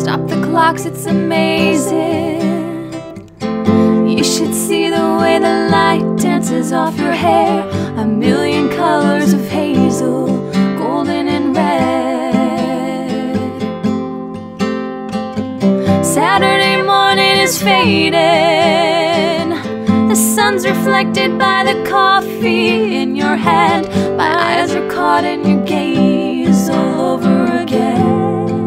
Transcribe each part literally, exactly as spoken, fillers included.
Stop the clocks, it's amazing. You should see the way the light dances off your hair. A million colors of hazel, golden and red. Saturday morning is fading. The sun's reflected by the coffee in your hand. My eyes are caught in your gaze all over again.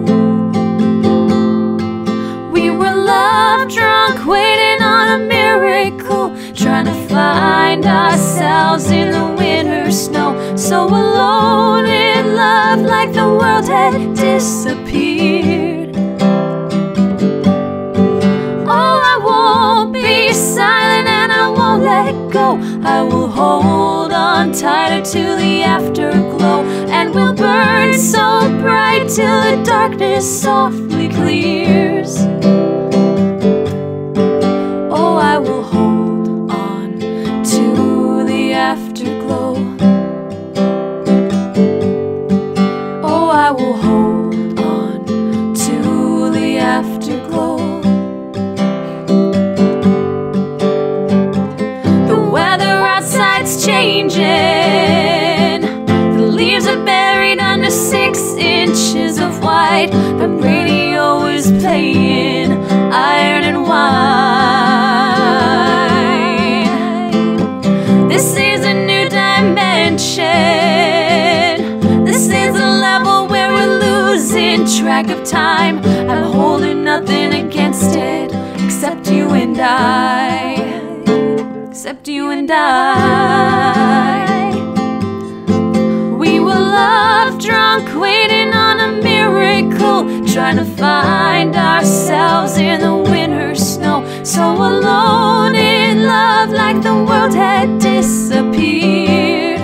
We were love drunk, waiting on a miracle, trying to find ourselves in the winter snow. So alone in love, like the world had disappeared. Oh, I won't be silent and I won't let go. I will hold on tighter to the afterglow, and we'll burn so bright till the darkness softly clears. Oh, I will hold on to the afterglow. Oh, I will hold on to the afterglow. It's changing. The leaves are buried under six inches of white. The radio is playing Iron and Wine. This is a new dimension. This is a level where we're losing track of time. I'm holding nothing against it except you and I. Except you and I. We were love drunk, waiting on a miracle, trying to find ourselves in the winter snow. So alone in love, like the world had disappeared.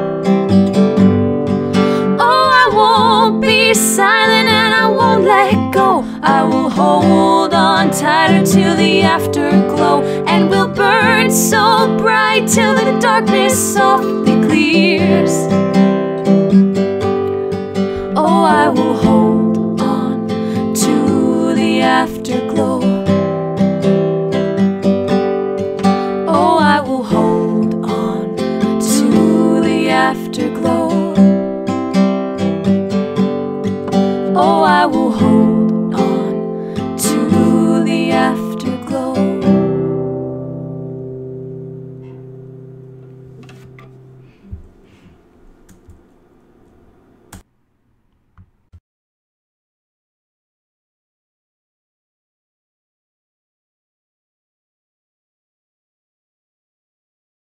Oh, I won't be silent and I won't let go. I will hold on tighter to the afterglow, and we'll burn so bright till the darkness softly clears. Oh, I will hold on to the afterglow. Oh, I will hold on to the afterglow. Oh, I will hold